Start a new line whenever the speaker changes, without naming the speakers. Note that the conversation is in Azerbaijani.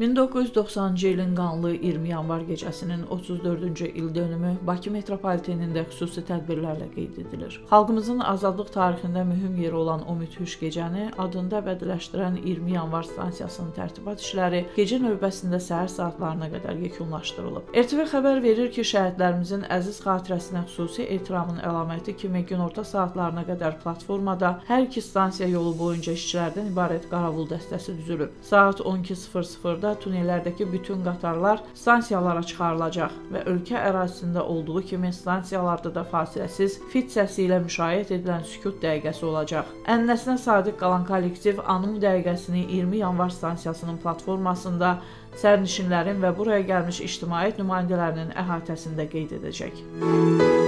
1990-cı ilin qanlı 20 yanvar gecəsinin 34-cü ildönümü Bakı metropolitenində xüsusi tədbirlərlə qeyd edilir. Xalqımızın azadlıq tarixində mühüm yeri olan o müthiş gecəni adında əbədiləşdirən 20 yanvar stansiyasının tərtibat işləri gecə növbəsində səhər saatlarına qədər yekunlaşdırılıb. RTV xəbər verir ki, şəhidlərimizin əziz xatirəsinə xüsusi ehtiramın əlaməti kimi günorta saatlarına qədər platformada hər iki stansiya yolu boyunca işçilərdən ibarət qaravul dəstəsi düzülüb. Saat 12:00-da tunellərdəki bütün qatarlar stansiyalara çıxarılacaq və ölkə ərazisində olduğu kimi stansiyalarda da fasiləsiz fit səsi ilə müşayiət edilən sükut dəqiqəsi olacaq. Ənənəsinə sadiq qalan kollektiv anım dəqiqəsini 20 yanvar stansiyasının platformasında sərnişinlərin və buraya gəlmiş ictimaiyyət nümayəndələrinin əhatəsində qeyd edəcək.